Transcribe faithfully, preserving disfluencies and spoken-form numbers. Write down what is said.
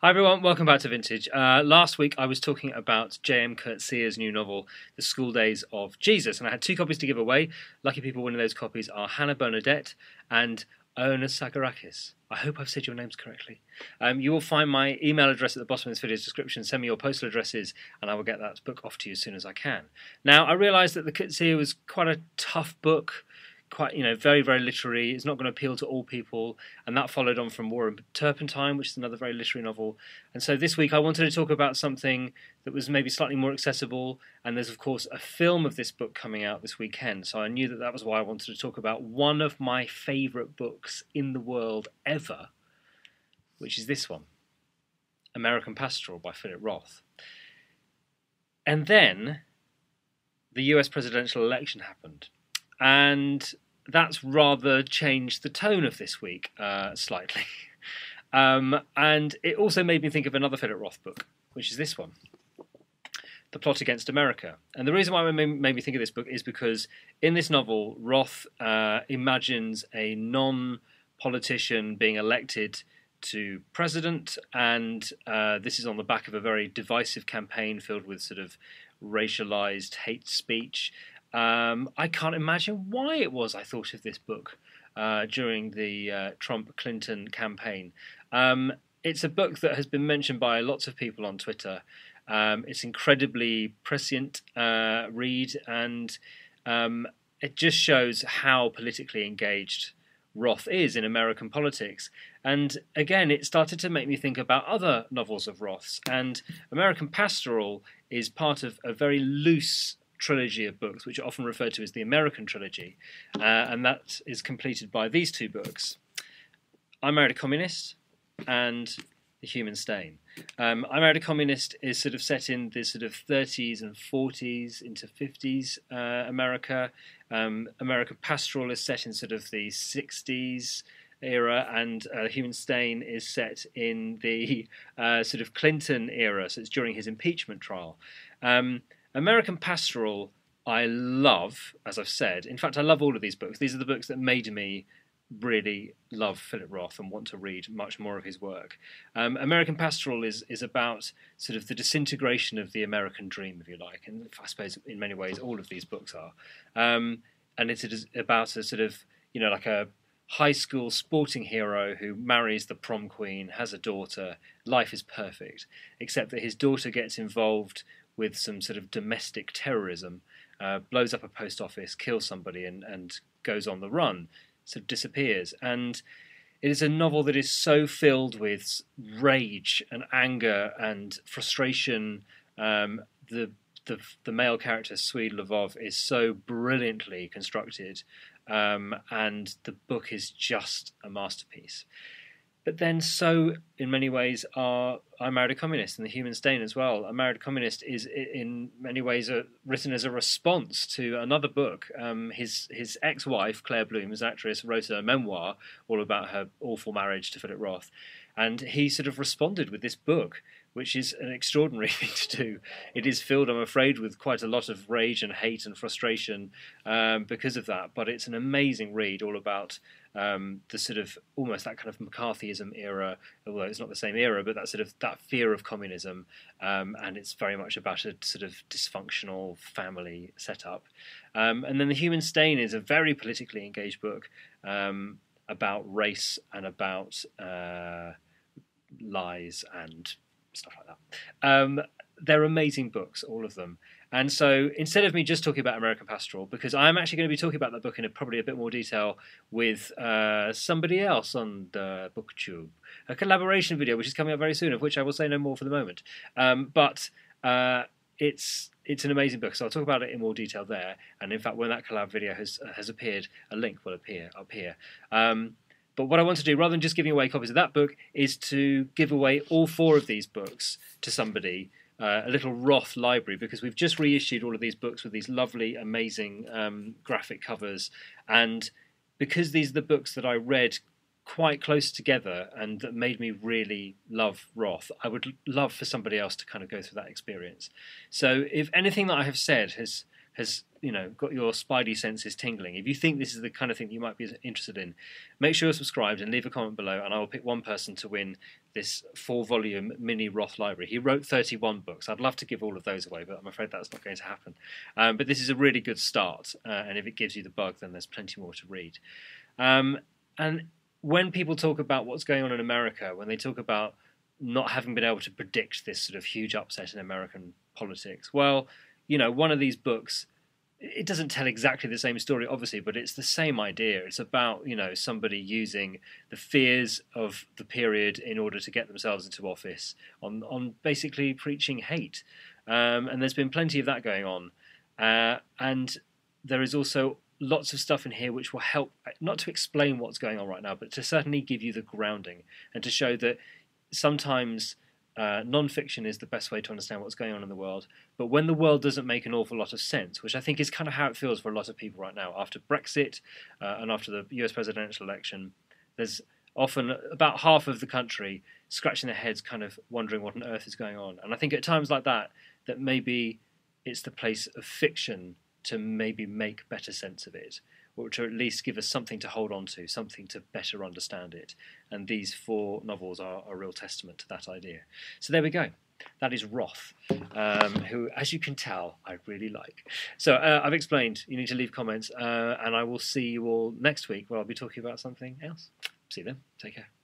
Hi everyone, welcome back to Vintage. Uh, last week I was talking about J M Coetzee's new novel, The School Days of Jesus, and I had two copies to give away. Lucky people winning those copies are Hannah Bernadette and Iona Sagarakis. I hope I've said your names correctly. Um, you will find my email address at the bottom of this video's description. Send me your postal addresses and I will get that book off to you as soon as I can. Now, I realised that the Coetzee was quite a tough book. Quite, you know, very, very literary. It's not going to appeal to all people, and that followed on from War and Turpentine, which is another very literary novel. And so this week I wanted to talk about something that was maybe slightly more accessible, and there's of course a film of this book coming out this weekend, so I knew that that was why I wanted to talk about one of my favourite books in the world ever, which is this one, American Pastoral by Philip Roth. And then the U S presidential election happened, and that's rather changed the tone of this week uh, slightly. um, and it also made me think of another Philip Roth book, which is this one, The Plot Against America. And the reason why it made me think of this book is because in this novel, Roth uh, imagines a non-politician being elected to president, and uh, this is on the back of a very divisive campaign filled with sort of racialized hate speech. Um, I can't imagine why it was I thought of this book uh, during the uh, Trump-Clinton campaign. Um, it's a book that has been mentioned by lots of people on Twitter. Um, it's incredibly prescient uh, read, and um, it just shows how politically engaged Roth is in American politics. And again, it started to make me think about other novels of Roth's. And American Pastoral is part of a very loose trilogy of books, which are often referred to as the American trilogy, uh, and that is completed by these two books, I Married a Communist and The Human Stain. Um, I Married a Communist is sort of set in the sort of thirties and forties into fifties uh, America. Um, American Pastoral is set in sort of the sixties era, and uh, Human Stain is set in the uh, sort of Clinton era, so it's during his impeachment trial. Um, American Pastoral I love, as I've said. In fact, I love all of these books. These are the books that made me really love Philip Roth and want to read much more of his work. Um, American Pastoral is is about sort of the disintegration of the American dream, if you like, and I suppose in many ways all of these books are. Um, and it is about a sort of, you know, like a high school sporting hero who marries the prom queen, has a daughter, life is perfect, except that his daughter gets involved with some sort of domestic terrorism, uh, blows up a post office, kills somebody, and, and goes on the run, sort of disappears. And it is a novel that is so filled with rage and anger and frustration. Um, the, the the male character, Swede Levov, is so brilliantly constructed, um, and the book is just a masterpiece. But then so, in many ways, are I Married a Communist and The Human Stain as well. I Married a Communist is, in many ways, a, written as a response to another book. Um, his his ex-wife, Claire Bloom, as actress, wrote a memoir all about her awful marriage to Philip Roth. And he sort of responded with this book, which is an extraordinary thing to do. It is filled, I'm afraid, with quite a lot of rage and hate and frustration um, because of that. But it's an amazing read, all about um, the sort of almost that kind of McCarthyism era, although it's not the same era, but that sort of that fear of communism. Um, and it's very much about a sort of dysfunctional family setup. Um, and then The Human Stain is a very politically engaged book um, about race and about uh, lies and stuff like that. Um, they're amazing books, all of them. And so instead of me just talking about American Pastoral, because I'm actually going to be talking about that book in a, probably a bit more detail with uh, somebody else on the BookTube, a collaboration video which is coming up very soon, of which I will say no more for the moment. Um, but uh, it's it's an amazing book, so I'll talk about it in more detail there. And in fact, when that collab video has has appeared, a link will appear up here. Um, But what I want to do, rather than just giving away copies of that book, is to give away all four of these books to somebody, uh, a little Roth library, because we've just reissued all of these books with these lovely, amazing um, graphic covers. And because these are the books that I read quite close together and that made me really love Roth, I would love for somebody else to kind of go through that experience. So if anything that I have said has has, you know, got your spidey senses tingling, if you think this is the kind of thing you might be interested in, make sure you're subscribed and leave a comment below, and I will pick one person to win this four-volume mini Roth library. He wrote thirty-one books. I'd love to give all of those away, but I'm afraid that's not going to happen. Um, but this is a really good start, uh, and if it gives you the bug, then there's plenty more to read. Um, and when people talk about what's going on in America, when they talk about not having been able to predict this sort of huge upset in American politics, well, you know, one of these books, it doesn't tell exactly the same story, obviously, but it's the same idea. It's about, you know, somebody using the fears of the period in order to get themselves into office, on, on basically preaching hate. Um, and there's been plenty of that going on. Uh, and there is also lots of stuff in here which will help, not to explain what's going on right now, but to certainly give you the grounding and to show that sometimes Uh, non-fiction is the best way to understand what's going on in the world, but when the world doesn't make an awful lot of sense, which I think is kind of how it feels for a lot of people right now, after Brexit uh, and after the U S presidential election, there's often about half of the country scratching their heads kind of wondering what on earth is going on. And I think at times like that, that maybe it's the place of fiction to maybe make better sense of it, or to at least give us something to hold on to, something to better understand it. And these four novels are a real testament to that idea. So there we go. That is Roth, um, who, as you can tell, I really like. So uh, I've explained. You need to leave comments, uh, and I will see you all next week where I'll be talking about something else. See you then. Take care.